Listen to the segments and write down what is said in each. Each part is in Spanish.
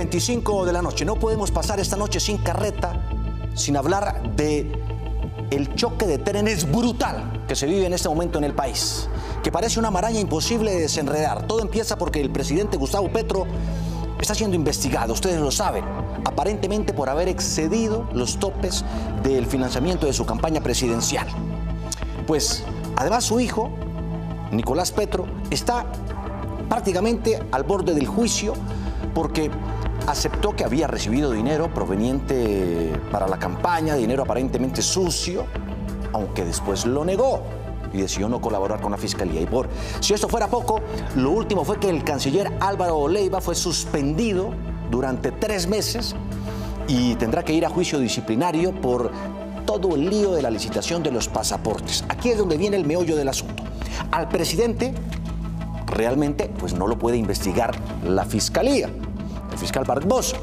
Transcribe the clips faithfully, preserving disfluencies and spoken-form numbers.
veinticinco de la noche. No podemos pasar esta noche sin carreta, sin hablar de el choque de trenes brutal que se vive en este momento en el país, que parece una maraña imposible de desenredar. Todo empieza porque el presidente Gustavo Petro está siendo investigado, ustedes lo saben, aparentemente por haber excedido los topes del financiamiento de su campaña presidencial. Pues, además, su hijo, Nicolás Petro, está prácticamente al borde del juicio porque aceptó que había recibido dinero proveniente para la campaña, dinero aparentemente sucio, aunque después lo negó y decidió no colaborar con la Fiscalía. Y por si esto fuera poco, lo último fue que el canciller Álvaro Leiva fue suspendido durante tres meses y tendrá que ir a juicio disciplinario por todo el lío de la licitación de los pasaportes. Aquí es donde viene el meollo del asunto. Al presidente realmente pues no lo puede investigar la Fiscalía, el fiscal Barbosa.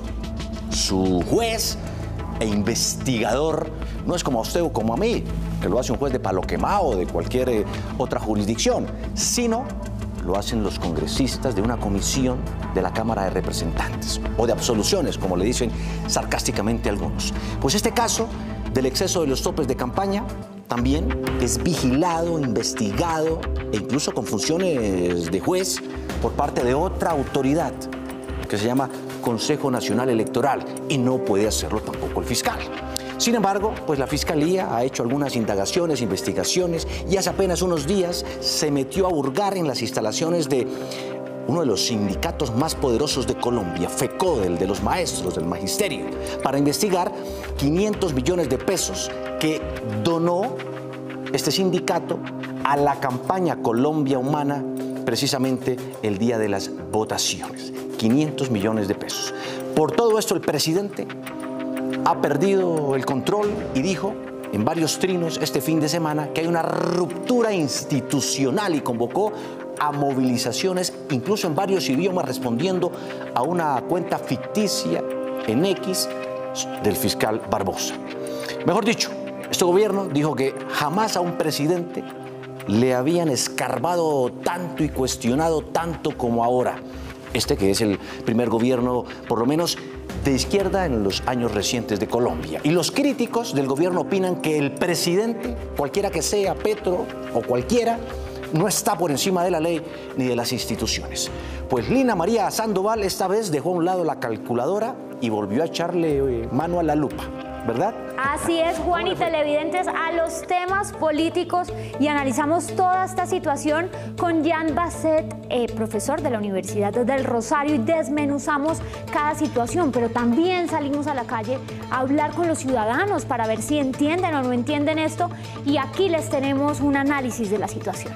Su juez e investigador no es como a usted o como a mí, que lo hace un juez de Palo Quemado o de cualquier eh, otra jurisdicción, sino lo hacen los congresistas de una comisión de la Cámara de Representantes, o de absoluciones, como le dicen sarcásticamente algunos. Pues este caso del exceso de los topes de campaña también es vigilado, investigado e incluso con funciones de juez por parte de otra autoridad que se llama Consejo Nacional Electoral, y no puede hacerlo tampoco el fiscal. Sin embargo, pues la Fiscalía ha hecho algunas indagaciones, investigaciones, y hace apenas unos días se metió a hurgar en las instalaciones de uno de los sindicatos más poderosos de Colombia, FECODE, el de los maestros, del magisterio, para investigar quinientos millones de pesos que donó este sindicato a la campaña Colombia Humana precisamente el día de las votaciones. quinientos millones de pesos. Por todo esto, el presidente ha perdido el control y dijo en varios trinos este fin de semana que hay una ruptura institucional y convocó a movilizaciones, incluso en varios idiomas, respondiendo a una cuenta ficticia en X del fiscal Barbosa. Mejor dicho, este gobierno dijo que jamás a un presidente le habían escarbado tanto y cuestionado tanto como ahora. Este que es el primer gobierno, por lo menos de izquierda, en los años recientes de Colombia. Y los críticos del gobierno opinan que el presidente, cualquiera que sea, Petro o cualquiera, no está por encima de la ley ni de las instituciones. Pues Lina María Sandoval esta vez dejó a un lado la calculadora y volvió a echarle mano a la lupa, ¿verdad? Así es, Juan y televidentes, a los temas políticos, y analizamos toda esta situación con Jan Basset, eh, profesor de la Universidad del Rosario, y desmenuzamos cada situación, pero también salimos a la calle a hablar con los ciudadanos para ver si entienden o no entienden esto, y aquí les tenemos un análisis de la situación.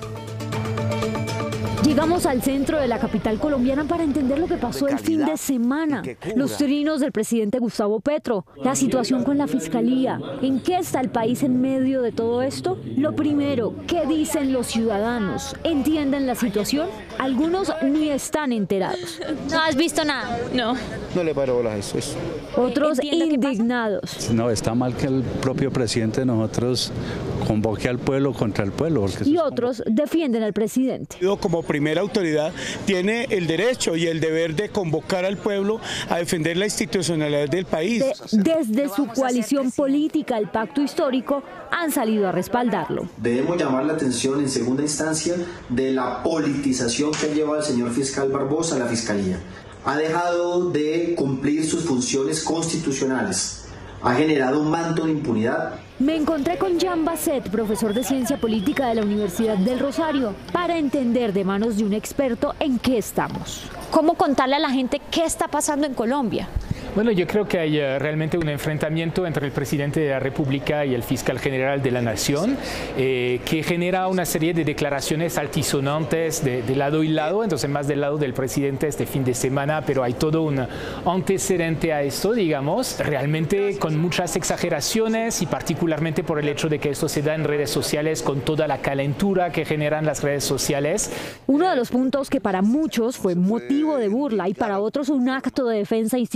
Llegamos al centro de la capital colombiana para entender lo que pasó el fin de semana. Los trinos del presidente Gustavo Petro, la situación con la Fiscalía. ¿En qué está el país en medio de todo esto? Lo primero, ¿qué dicen los ciudadanos? ¿Entienden la situación? Algunos ni están enterados. ¿No has visto nada? No. No le paro bolas a eso. eso. Otros indignados. No, está mal que el propio presidente de nosotros convoque al pueblo contra el pueblo. Y otros defienden al presidente. Como primera autoridad tiene el derecho y el deber de convocar al pueblo a defender la institucionalidad del país. De, desde su coalición política, el Pacto Histórico, han salido a respaldarlo. Debemos llamar la atención en segunda instancia de la politización que ha llevado el señor fiscal Barbosa a la Fiscalía. Ha dejado de cumplir sus funciones constitucionales. Ha generado un manto de impunidad. Me encontré con Jan Basset, profesor de Ciencia Política de la Universidad del Rosario, para entender de manos de un experto en qué estamos. ¿Cómo contarle a la gente qué está pasando en Colombia? Bueno, yo creo que hay uh, realmente un enfrentamiento entre el presidente de la República y el fiscal general de la Nación, eh, que genera una serie de declaraciones altisonantes de, de lado y lado, entonces más del lado del presidente este fin de semana, pero hay todo un antecedente a esto, digamos, realmente con muchas exageraciones, y particularmente por el hecho de que esto se da en redes sociales, con toda la calentura que generan las redes sociales. Uno de los puntos que para muchos fue motivo de burla y para otros un acto de defensa institucional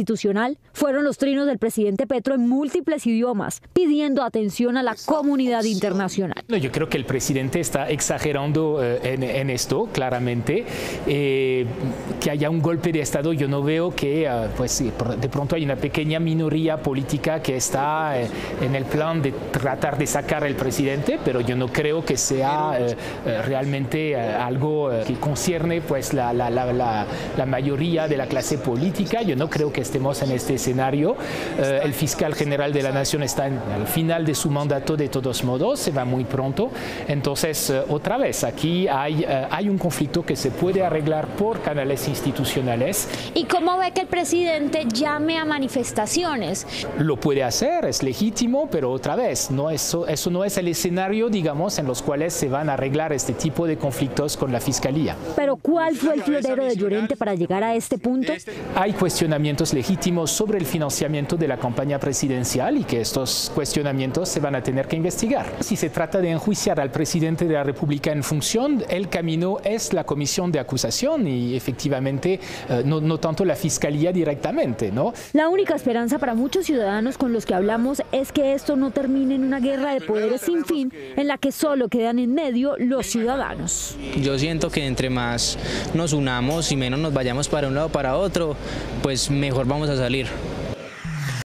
final fueron los trinos del presidente Petro en múltiples idiomas, pidiendo atención a la comunidad internacional. No, yo creo que el presidente está exagerando eh, en, en esto, claramente. Eh, que haya un golpe de Estado, yo no veo que uh, pues, de pronto hay una pequeña minoría política que está eh, en el plan de tratar de sacar al presidente, pero yo no creo que sea eh, eh, realmente eh, algo eh, que concierne pues, la, la, la, la, la mayoría de la clase política. Yo no creo que estemos en este escenario. Eh, el fiscal general de la Nación está en, al final de su mandato de todos modos, se va muy pronto. Entonces, eh, otra vez, aquí hay, eh, hay un conflicto que se puede arreglar por canales institucionales. ¿Y cómo ve que el presidente llame a manifestaciones? Lo puede hacer, es legítimo, pero otra vez, no, eso, eso no es el escenario, digamos, en los cuales se van a arreglar este tipo de conflictos con la Fiscalía. Pero ¿cuál fue el florero de Llorente para llegar a este punto? Hay cuestionamientos legítimos sobre el financiamiento de la campaña presidencial y que estos cuestionamientos se van a tener que investigar. Si se trata de enjuiciar al presidente de la República en función, el camino es la comisión de acusación y efectivamente eh, no, no tanto la Fiscalía directamente, ¿no? La única esperanza para muchos ciudadanos con los que hablamos es que esto no termine en una guerra de poderes sin fin en la que solo quedan en medio los ciudadanos. Yo siento que entre más nos unamos y menos nos vayamos para un lado o para otro, pues mejor vamos a salir.